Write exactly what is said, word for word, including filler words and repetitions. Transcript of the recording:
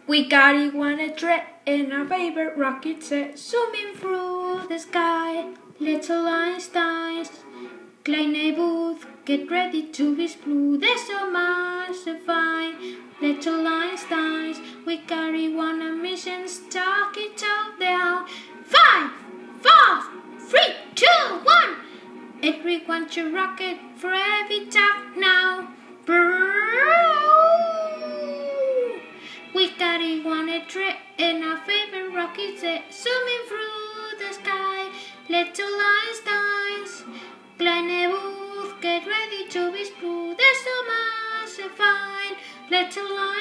We got it one a thread in our favorite rocket set, zooming through the sky. Little Einsteins, kleine booth, get ready to be blue. There's so much to find. Little Einsteins, we carry one a mission, talk it all down. Five, four, three, two, one. Everyone to rocket for every tap now. We got it one a thread in our favorite rocket set, zooming through the sky. Little Einsteins, kleine booth, get ready to be blue. There's so much to find. Little